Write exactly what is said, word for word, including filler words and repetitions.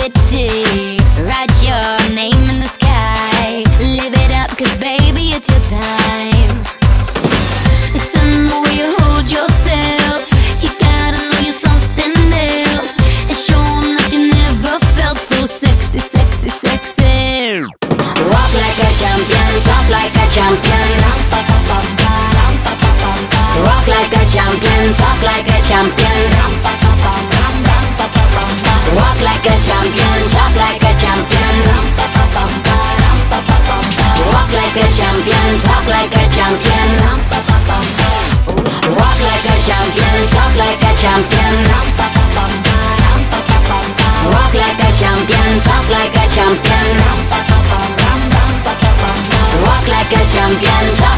city. Write your name in the sky. Live it up, cause baby, it's your time. Some more you hold yourself. You gotta know you're something else. And show 'em that you never felt so sexy, sexy, sexy. Walk like a champion, talk like a champion. Walk like a champion, talk like a champion. Walk like a champion, talk like a champion. Walk like a champion, talk like a champion. Walk like a champion, talk like a champion. Walk like a champion, talk like a champion. Walk like a champion.